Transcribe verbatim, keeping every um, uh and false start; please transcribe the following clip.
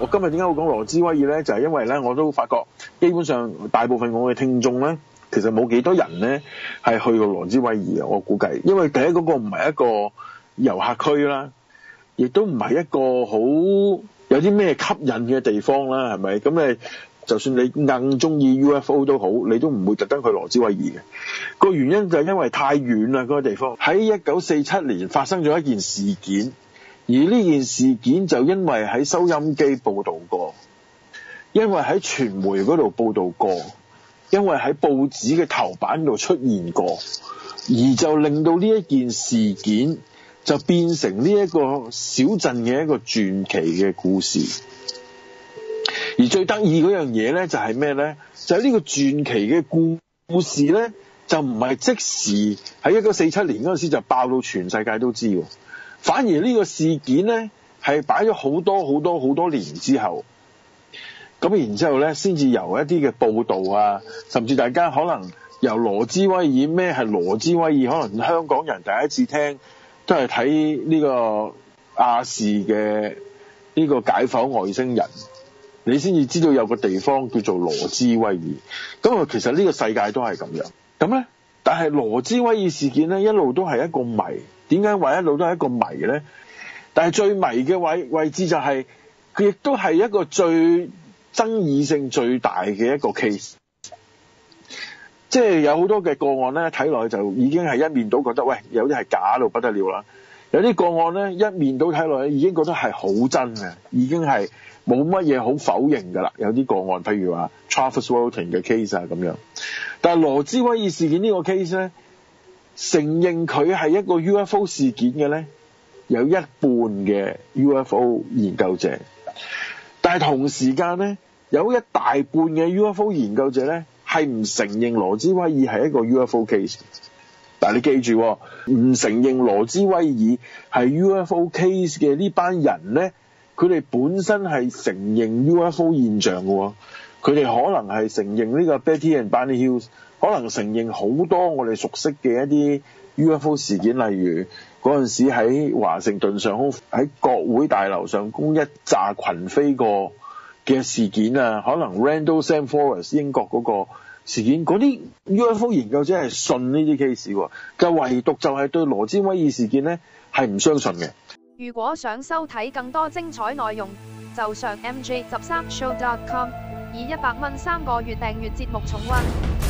我今日點解會講羅茲威爾咧？就係、是、因為咧，我都發覺基本上大部分我嘅聽眾咧，其實冇幾多人咧係去過羅茲威爾嘅。我估計，因為第一嗰、那個唔係一個遊客區啦，亦都唔係一個好有啲咩吸引嘅地方啦，係咪？咁誒，就算你硬中意 U F O 都好，你都唔會特登去羅茲威爾嘅。個原因就係因為太遠啦，嗰、那個地方喺一九四七年發生咗一件事件。而呢件事件就因為喺收音機報導過，因為喺傳媒嗰度報導過，因為喺報紙嘅頭版度出現過，而就令到呢一件事件就變成呢一個小鎮嘅一個傳奇嘅故事。而最得意嗰樣嘢呢，就係咩呢？就係呢個傳奇嘅故故事呢，就唔係即時喺一九四七年嗰陣時就爆到全世界都知喎。反而呢個事件呢，係擺咗好多好多好多年之後，咁然之後呢，先至由一啲嘅報導啊，甚至大家可能由羅茲威爾，咩係羅茲威爾，可能香港人第一次聽都係睇呢個亞視嘅呢個解剖外星人，你先至知道有個地方叫做羅茲威爾。咁啊，其實呢個世界都係咁樣。咁呢，但係羅茲威爾事件呢，一路都係一個謎。點解話一路都係一個謎呢？但係最謎嘅位位置就係佢亦都係一個最爭議性最大嘅一個 case， 即係有好多嘅個案呢，睇落去就已經係一面倒覺得喂，有啲係假到不得了啦，有啲個案呢，一面倒睇落去已經覺得係好真嘅，已經係冇乜嘢好否認㗎啦。有啲個案譬如話 Travis Walton 嘅 case 啊咁樣，但係羅茲威爾事件呢個 case 呢，承認佢係一個 U F O 事件嘅呢，有一半嘅 U F O 研究者，但係同時間呢，有一大半嘅 U F O 研究者呢，係唔承認羅茲威爾係一個 U F O case。但係你記住，唔承認羅茲威爾係 U F O case 嘅呢班人呢，佢哋本身係承認 U F O 現象嘅，佢哋可能係承認呢個 Betty and Barney Hill，可能承認好多我哋熟悉嘅一啲 U F O 事件，例如嗰陣時喺華盛頓上空喺國會大樓上空一紮群飛過嘅事件啊，可能 Randall Sam Forest 英國嗰個事件，嗰啲 U F O 研究者係信呢啲 case 喎，就唯獨就係對羅茲威爾事件呢係唔相信嘅。 如果想收睇更多精彩內容，就上 M J 十三 show dot com 以一百蚊三個月訂閱節目重溫。